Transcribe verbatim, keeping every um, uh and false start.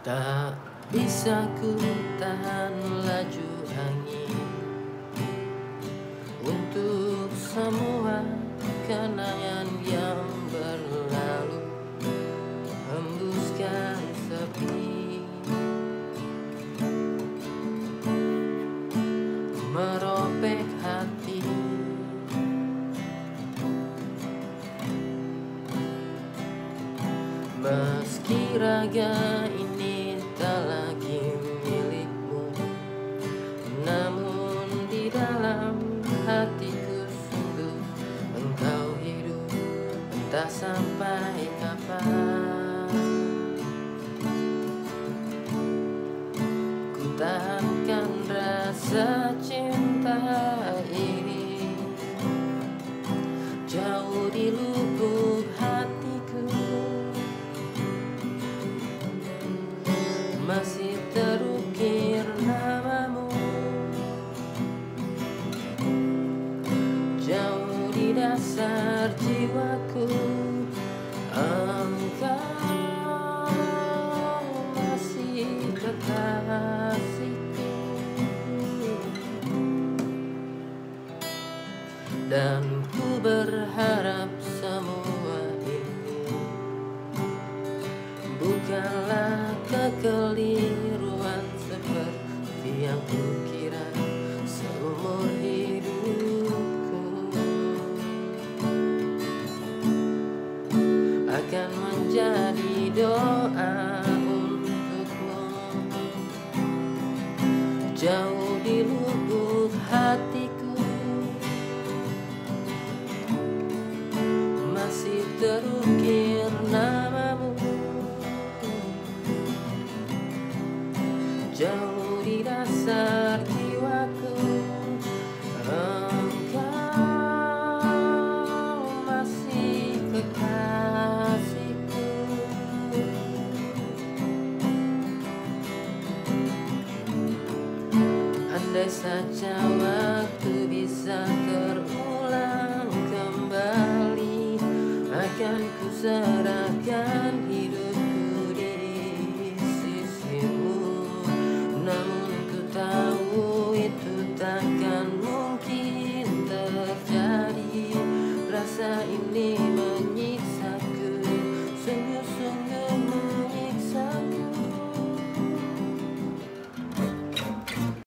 Tak bisa ku tahan laju angin untuk semua kenangan yang berlalu, hembuskan sepi, meropek hati. Meski raga ini tak lagi milikmu, namun di dalam hatiku sungguh engkau hidup, entah sampai kapan. Ku tahankan rasa cinta ini jauh di lubuk hatiku, masih terukir namamu jauh di dasar jiwaku. Engkau masih kekasihku, dan ku berharap semua ini bukanlah kekeliruan seperti yang kukira seumur hidupku. Akan menjadi doa untukmu jauh di lubuk hatiku, masih terukir namamu jauh